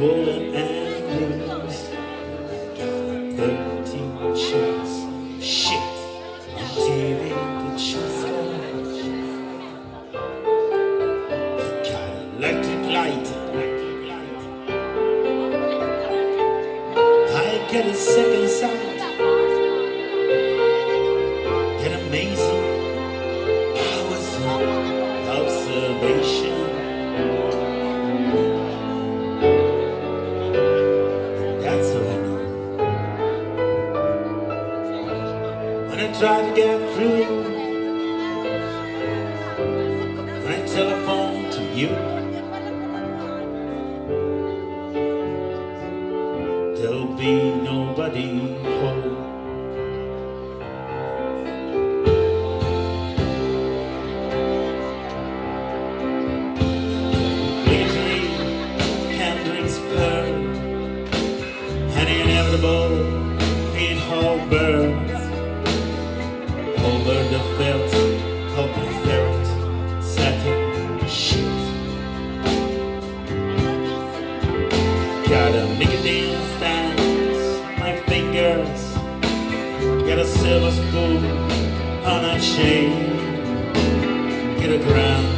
swollen and loose. Got a 13 chance. Shit, you did it, the chance. Got electric light. I get a second sight. Get amazing powers of observation. That's how I know. When I try to get through, when I telephone to you, there'll be nobody home. Pinhole birds over the felt of the ferret satin sheet. Got a nicotine stance, my fingers. Got a silver spoon on a chain. Get a ground